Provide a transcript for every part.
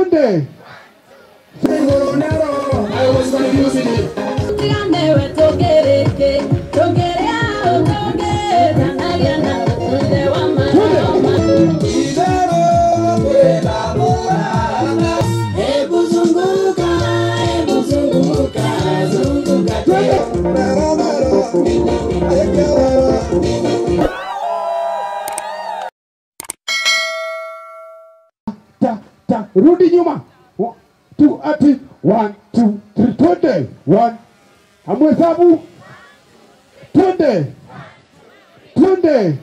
Tunde. I was gonna use it. Rudi nyuma. 2 ati 1 2 3 twende 1 amwesabu twende twende.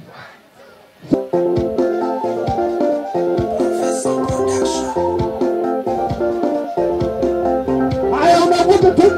Haya unavuta tu.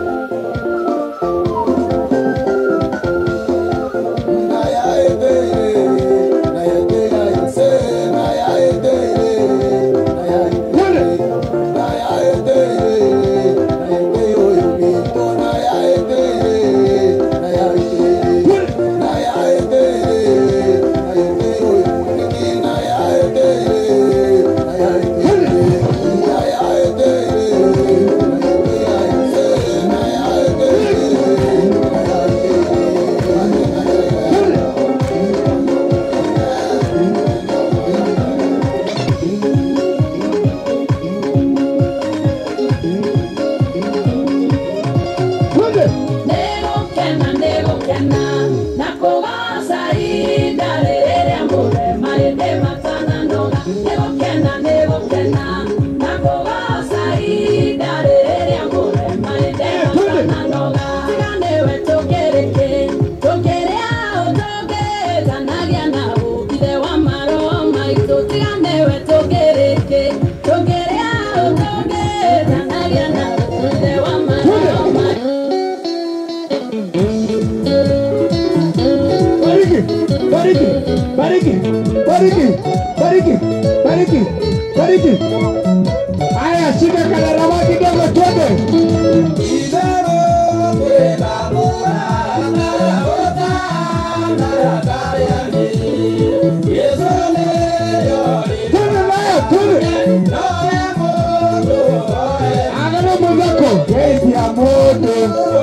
Bariki. Aya shika kadarama kidogo twende. Agana mwenzako. Gesi ya moto.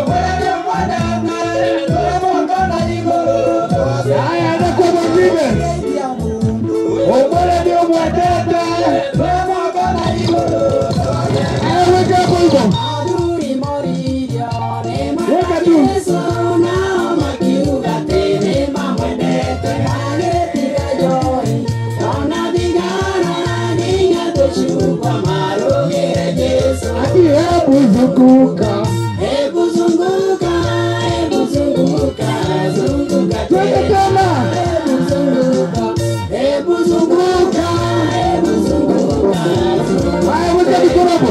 Aya anakuwa mwingine. Obole ndio mwateta. Weka hapo hivyo. Weka tu. Ati hebu zunguka. Hebu zunguka. Twende tena. Hebu zunguka. Haya weka mikono hapo.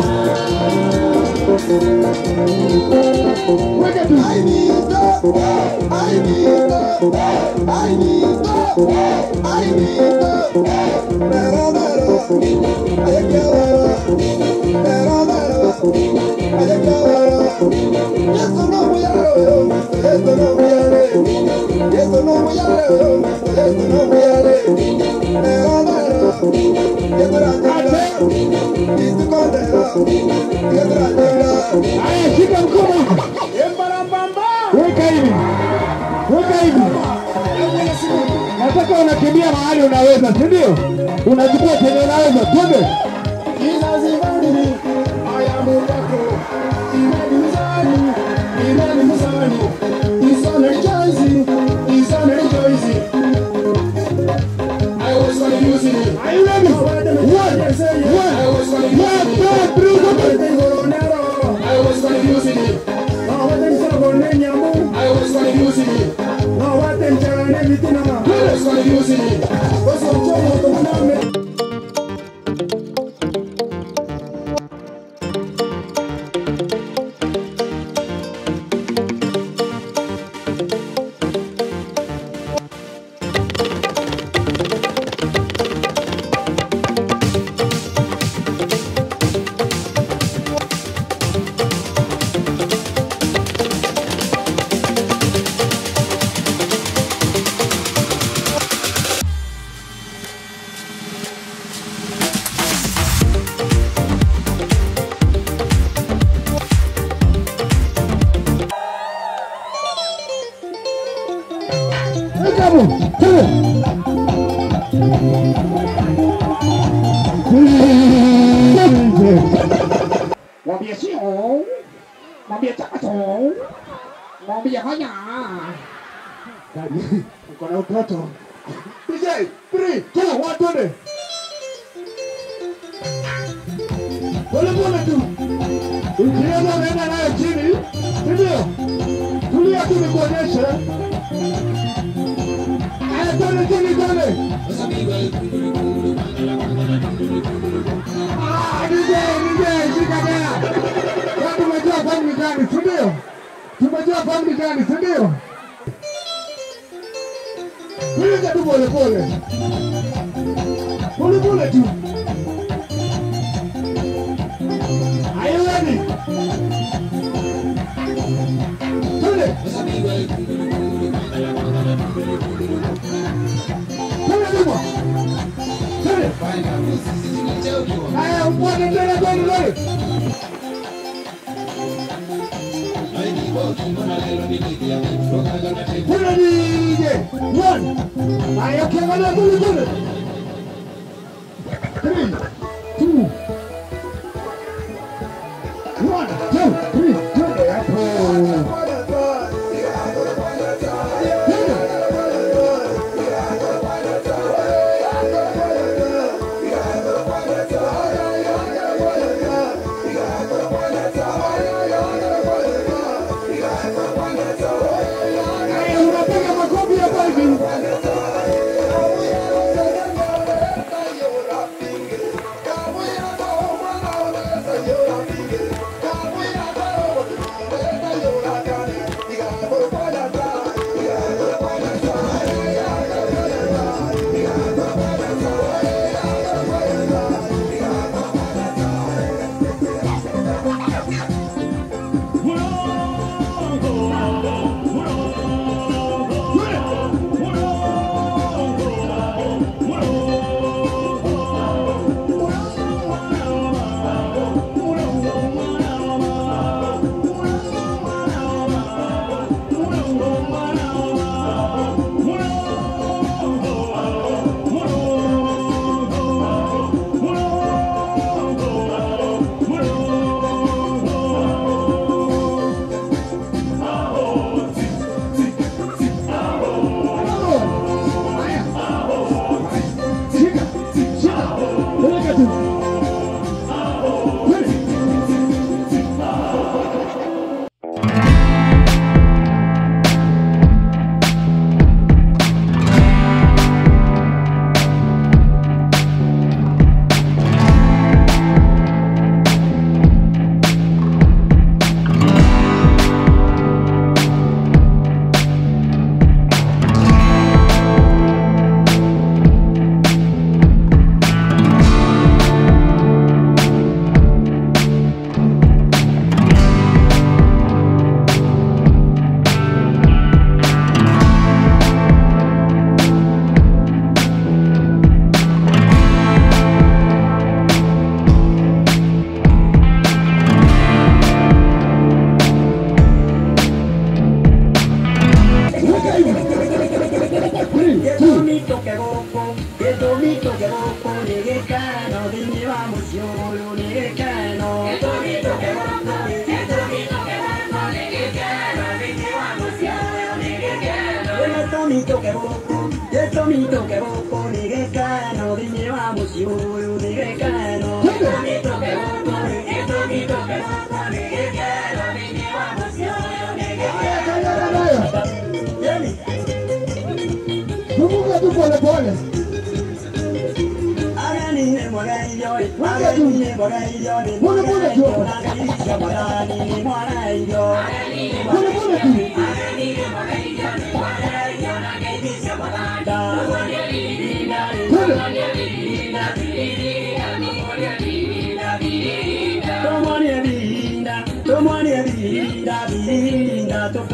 Weka tu. I need Haya shika mkono. Weka hivi. Nataka unakimbia mahali unaweza, si ndio? Unachukua chenye unaweza. Twende. Are you ready? One. Mwambie sio. Mwambie tatu. Mwambie haya. Uko na utoto. DJ, 3, 2, 1, twende. Pole pole tu. Ukienda unaenda nayo chini. Ndio. Tulia tu nikuonyeshe. Twende chini twende. DJ, shika tena. Tumejua family gani, si ndio? Tumejua family gani, si ndio? Tulia tu pole pole. Pole pole tu. Are you ready? Twende. Haya, mfuate tena twende. Twende DJ. 1. Haya, ukiangalia kule twende. 3, 2. 1, 2, 3, twende hapo.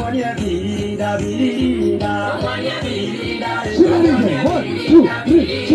One, two, three.